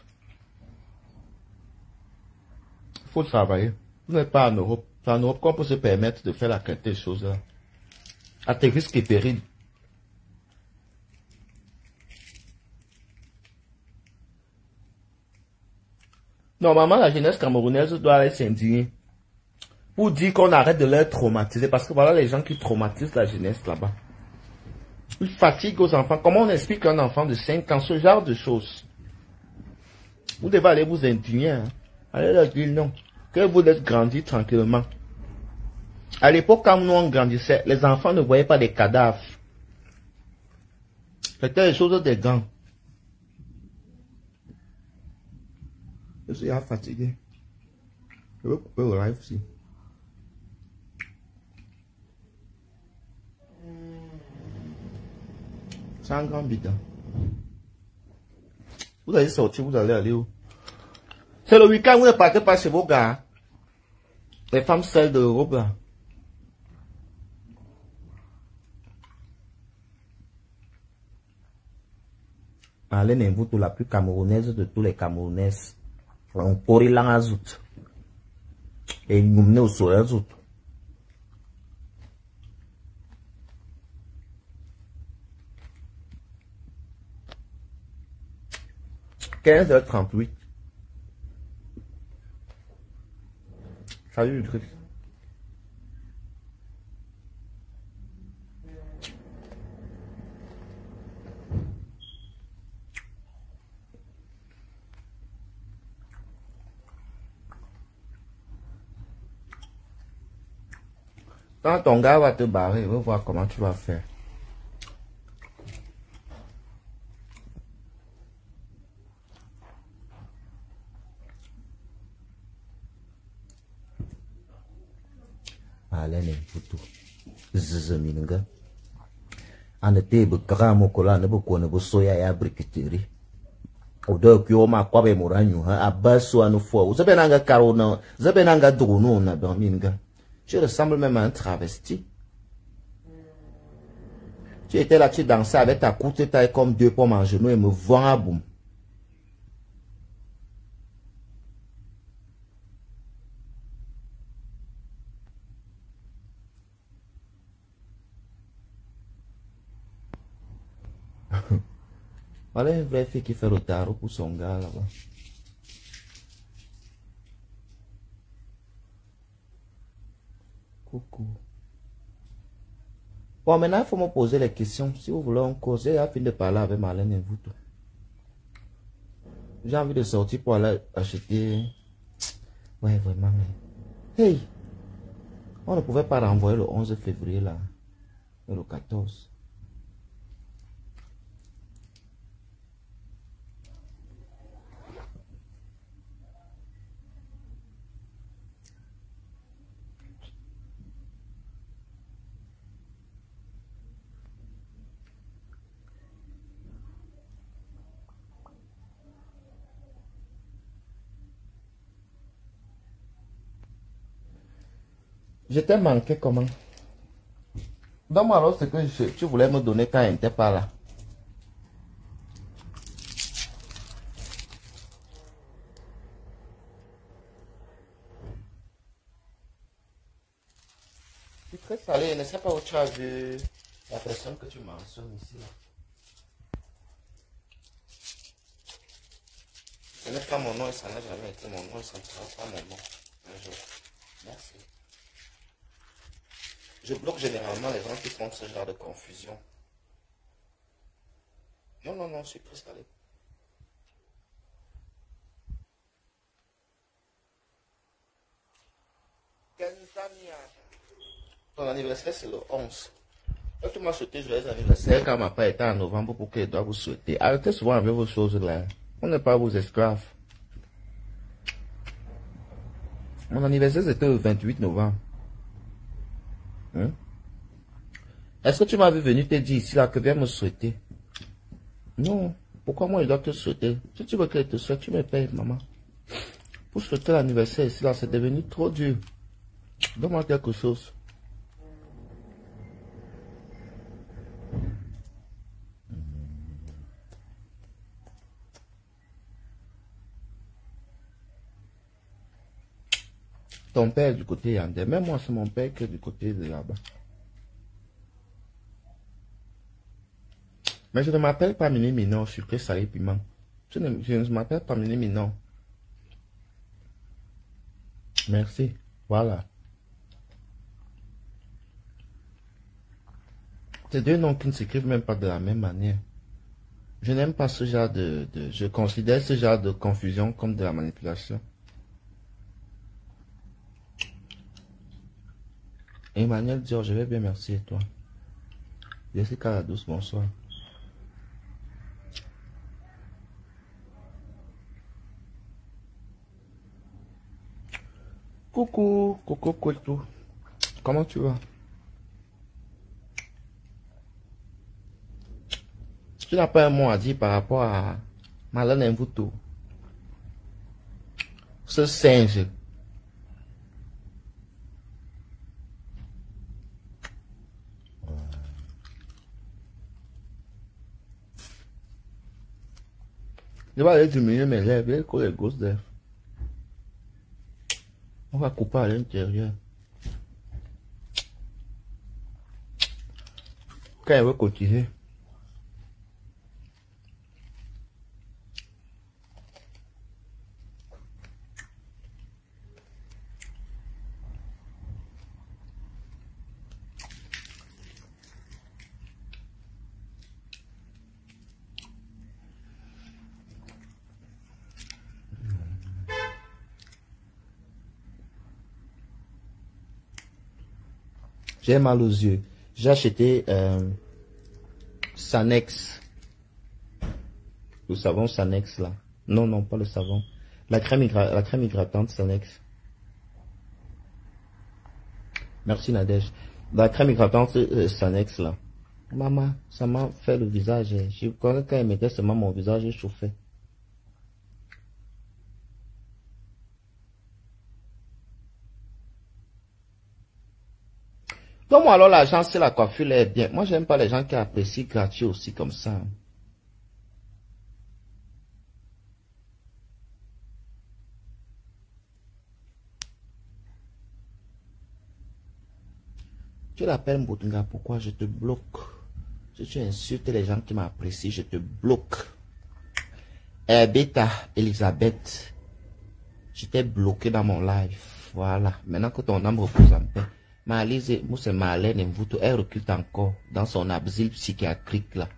Il faut travailler. Vous n'êtes pas en Europe. C'est en Europe qu'on peut se permettre de faire la qualité des choses là. À tes risques et périls. Normalement, la jeunesse camerounaise doit aller s'indigner pour dire qu'on arrête de leur traumatiser. Parce que voilà les gens qui traumatisent la jeunesse là-bas. Ils fatiguent aux enfants. Comment on explique à un enfant de cinq ans ce genre de choses? Vous devez aller vous indigner. Hein? Allez leur dire non. Que vous êtes grandi tranquillement. À l'époque, quand nous on grandissait, les enfants ne voyaient pas des cadavres. C'était des choses des gants. Je suis fatigué. Je vais couper le live aussi. C'est un grand bidon. Vous allez sortir, vous allez aller où? C'est le week-end, vous ne partez pas chez vos gars. Les femmes seules de l'Europe là. Alain Mvuto, la plus camerounaise de tous les Camerounaises. On pourrit l'an azout. Et nous menons au soleil azout. quinze heures trente-huit. Salut le truc. Quand ton gars va te barrer, on va voir comment tu vas faire. Allez, n'importe où. Zizaminga. En été, il y a un mokola, il y a un soya et un briqueterie. Odo ki o ma kwa be moranyu ha abaso anu fo. Vous avez nanga carona, vous avez nanga drono na berminga. Je ressemble même à un travesti. Tu étais là, tu dansais avec ta courte taille comme deux pommes en genoux et me vends à boum. Voilà une vraie fille qui fait le tarot pour son gars là-bas. Coucou. Bon, maintenant, il faut me poser les questions. Si vous voulez en causer, à fin de parler avec Marlène et vous tout. J'ai envie de sortir pour aller acheter. Ouais, vraiment. Hey! On ne pouvait pas renvoyer le onze février là. Et le quatorze. Je t'ai manqué comment? Donne-moi alors ce que je, tu voulais me donner quand il n'était pas là. C'est très salé, je ne sais pas où tu as vu la personne que tu mentionnes ici. Là. Ce n'est pas mon nom et ça n'a jamais été mon nom, ça ne sera pas mon nom. Un jour. Merci. Je bloque généralement les gens qui font ce genre de confusion. Non, non, non, je suis très salé. Ton anniversaire, c'est le onze. Quand tu m'as souhaité joyeux anniversaire, quand ma part était en novembre, pour qu'elle doit vous souhaiter. Arrêtez souvent avec vos choses là. On n'est pas vos esclaves. Mon anniversaire, c'était le vingt-huit novembre. Hein? Est-ce que tu m'avais venu te dire ici là que viens me souhaiter? Non. Pourquoi moi je dois te souhaiter? Si tu veux qu'elle te souhaite, tu me payes, maman. Pour souhaiter l'anniversaire ici là, c'est devenu trop dur. Donne-moi quelque chose. Ton père du côté Yandé. Même moi, c'est mon père qui est du côté de là-bas. Mais je ne m'appelle pas Mini Minon, sucré, salé, piment. Je ne, je ne m'appelle pas Mini Minon. Merci. Voilà. Ces deux noms qui ne s'écrivent même pas de la même manière. Je n'aime pas ce genre de, de... Je considère ce genre de confusion comme de la manipulation. Emmanuel Dior, je vais bien, merci et toi. Jessica la douce, bonsoir. Coucou, Coco Kwetu. Comment tu vas? Tu n'as pas un mot à dire par rapport à Malène Mvuto. Ce singe. Je vais aller diminuer mes lèvres, les les grosses lèvres. On va couper à l'intérieur. Quand elle veut continuer. J'ai mal aux yeux. J'ai acheté euh, Sanex. Le savon Sanex là. Non, non, pas le savon. La crème, hygra la crème hydratante Sanex. Merci Nadège. La crème hydratante euh, Sanex là. Maman, ça m'a fait le visage. Je connais quand elle mettait seulement mon visage chauffé. Donc moi alors l'argent c'est la coiffure est bien. Moi j'aime pas les gens qui apprécient gratuit aussi comme ça. Tu l'appelles Mbotunga, pourquoi je te bloque? Si tu insultes les gens qui m'apprécient, je te bloque. Eh Beta, Elisabeth, j'étais bloqué dans mon live. Voilà, maintenant que ton âme repose en paix. Malise, moi c'est Malène Mvuto, elle recule encore dans son asile psychiatrique là.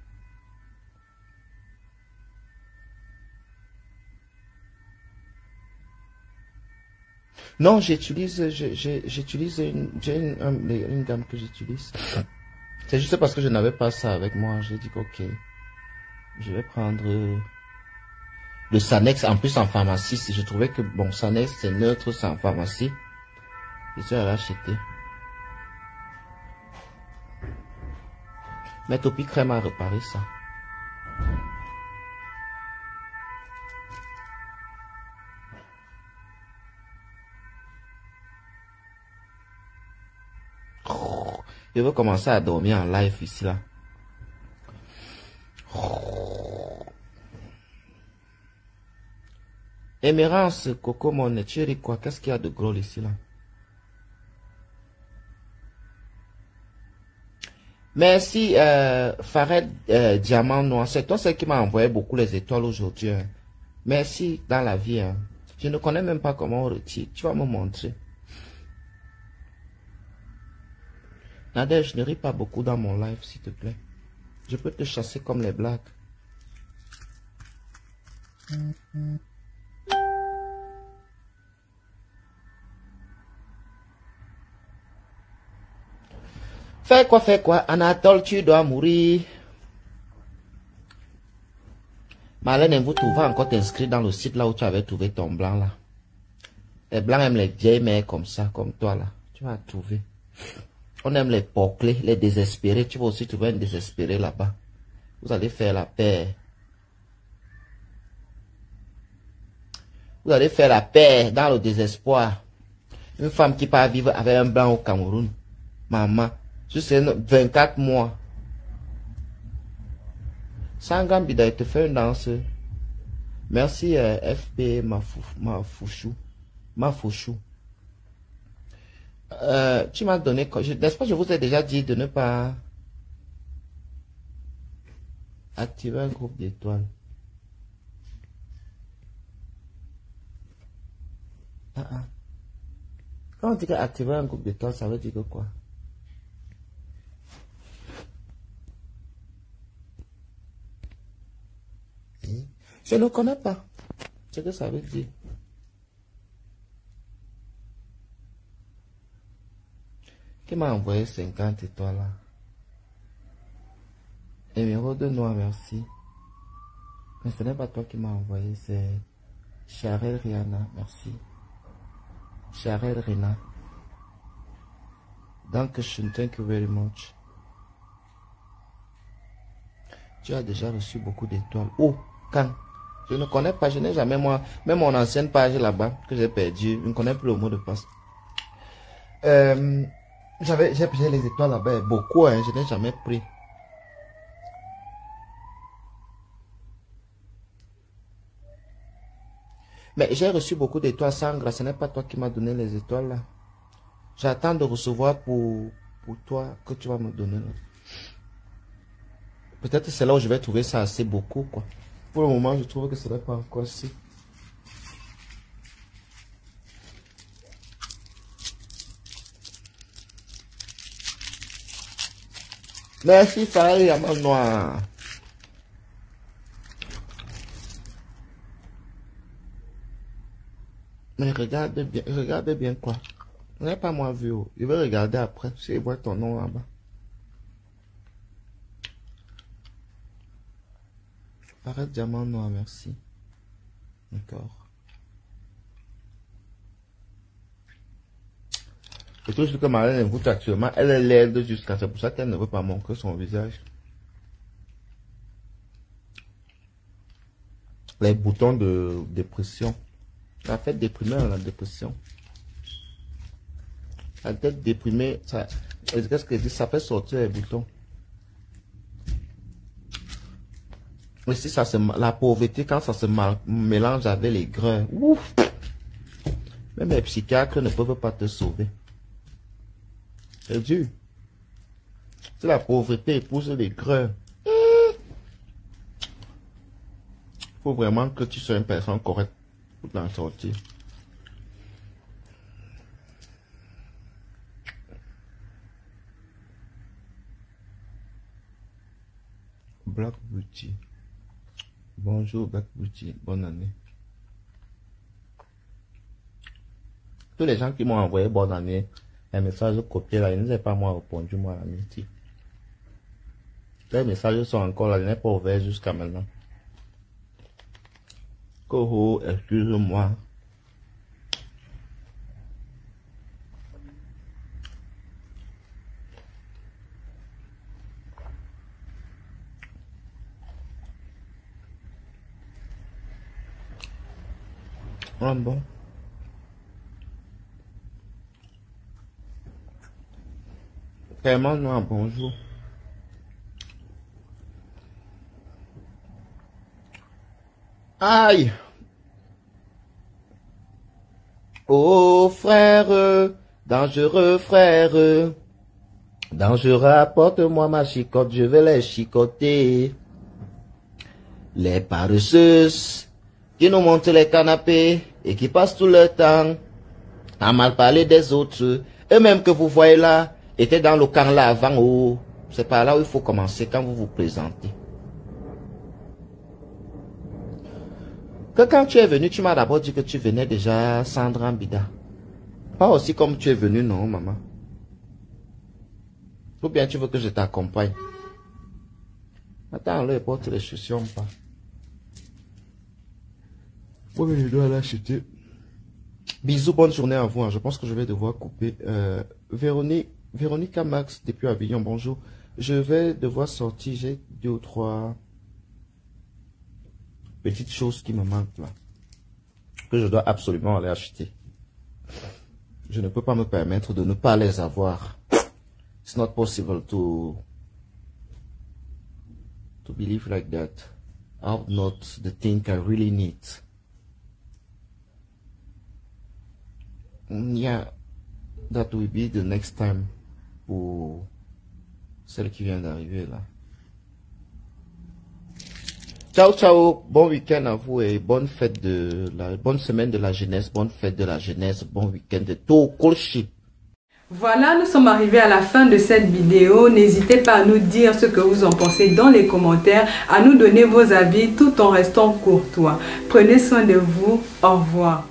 Non, j'utilise, j'utilise une, une, une, une gamme que j'utilise. C'est juste parce que je n'avais pas ça avec moi. J'ai dit ok, je vais prendre le Sanex. En plus en pharmacie, si je trouvais que bon Sanex c'est neutre, c'est en pharmacie. Je suis allé acheter. Mais Topi Crème a réparé ça. Je veux commencer à dormir en live ici là. Émérance, Coco Monet, chérie quoi? Qu'est-ce qu'il y a de gros ici là? Merci euh, Fared euh, Diamant Noir. C'est toi celle qui m'a envoyé beaucoup les étoiles aujourd'hui. Hein. Merci dans la vie. Hein. Je ne connais même pas comment on retire. Tu vas me montrer. Nadège, ne ris pas beaucoup dans mon live, s'il te plaît. Je peux te chasser comme les blagues. Fais quoi, fais quoi? Anatole, tu dois mourir. Malène, vous trouvez encore t'inscrire dans le site là où tu avais trouvé ton blanc là. Les blancs aiment les vieilles mères comme ça, comme toi là. Tu vas trouver. On aime les poclés, les désespérés. Tu vas aussi trouver un désespéré là-bas. Vous allez faire la paix. Vous allez faire la paix dans le désespoir. Une femme qui part vivre avec un blanc au Cameroun. Maman. Juste vingt-quatre mois. Sangambida, il te fait une danse. Merci euh, F P Mafouchou. Mafouchou. Euh, tu m'as donné... N'est-ce pas, je vous ai déjà dit de ne pas activer un groupe d'étoiles. Ah, ah. Quand on dit activer un groupe d'étoiles, ça veut dire que quoi? Je ne connais pas ce que ça veut dire. Qui m'a envoyé cinquante étoiles là? Numéro de noir, merci. Mais ce n'est pas toi qui m'as envoyé, c'est Charel Rihanna, merci. Charel Rena. Dankeschön, thank you very much. Tu as déjà reçu beaucoup d'étoiles. Oh, quand? Je ne connais pas, je n'ai jamais, moi, même mon ancienne page là-bas, que j'ai perdu, je ne connais plus le mot de passe. Euh, j'avais, j'ai pris les étoiles là-bas, beaucoup, hein, je n'ai jamais pris. Mais j'ai reçu beaucoup d'étoiles, Sangra, ce n'est pas toi qui m'as donné les étoiles là. J'attends de recevoir pour, pour toi que tu vas me donner là. Peut-être c'est là où je vais trouver ça assez beaucoup, quoi. Pour le moment, je trouve que ce n'est pas encore si. Merci, Farid Yaman Noir. Mais regarde bien, regarde bien quoi. Ce n'est pas moi vu. Je vais regarder après si je vois ton nom là-bas. Farid Diamant Noir, merci. D'accord. Et tout ce que Marlène écoute actuellement, elle est laide jusqu'à c'est pour ça qu'elle ne veut pas montrer son visage. Les boutons de dépression. Ça fait déprimer la dépression. La tête déprimée, ça, qu'est-ce que je dis, ça fait sortir les boutons. Mais si ça se, la pauvreté, quand ça se mélange avec les grains, ouf, même les psychiatres ne peuvent pas te sauver. C'est dur. Si la pauvreté épouse les grains, il faut vraiment que tu sois une personne correcte pour t'en sortir. Black Beauty. Bonjour Black Beauty, bonne année. Tous les gens qui m'ont envoyé bonne année, un message copié là, ils n'ont pas moi répondu moi à midi. Les messages sont encore là, ils n'ont pas ouvert jusqu'à maintenant. Coho, excuse-moi. Ah bon. Tellement non, bonjour. Aïe. Oh frère, dangereux frère, dangereux, apporte-moi ma chicotte, je vais les chicoter. Les paresseuses qui nous montent les canapés et qui passent tout leur temps à mal parler des autres, eux-mêmes que vous voyez là, étaient dans le camp là avant. Oh, c'est par là où il faut commencer quand vous vous présentez. Que quand tu es venu, tu m'as d'abord dit que tu venais déjà Sandra Mbida. Pas aussi comme tu es venu, non, maman. Ou bien tu veux que je t'accompagne. Attends, là, il porte les chaussures pas. Oui, mais je dois l'acheter. Bisous, bonne journée à vous. Hein. Je pense que je vais devoir couper. Euh, Véronique, Véronique Max, depuis Avignon, bonjour. Je vais devoir sortir. J'ai deux ou trois petites choses qui me manquent là. Que je dois absolument aller acheter. Je ne peux pas me permettre de ne pas les avoir. It's not possible to, to believe like that. I've not the thing I really need. Yeah, that will be the next time pour celle qui vient d'arriver là. Ciao, ciao, bon week-end à vous et bonne fête de la bonne semaine de la jeunesse, bonne fête de la jeunesse, bon week-end de tout Kolchi. Voilà, nous sommes arrivés à la fin de cette vidéo. N'hésitez pas à nous dire ce que vous en pensez dans les commentaires, à nous donner vos avis tout en restant courtois. Prenez soin de vous, au revoir.